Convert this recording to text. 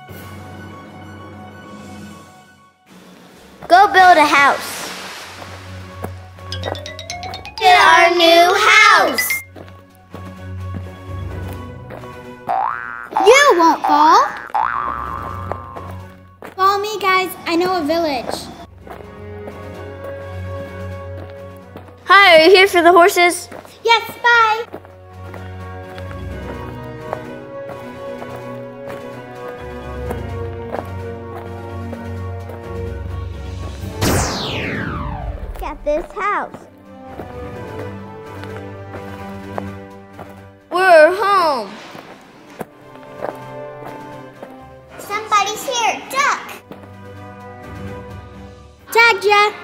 Go build a house. Get our new house. You won't fall. Follow me, guys. I know a village. Hi, are you here for the horses? Yes, bye. Look at this house. We're home. Somebody's here. Duck. Tagged ya.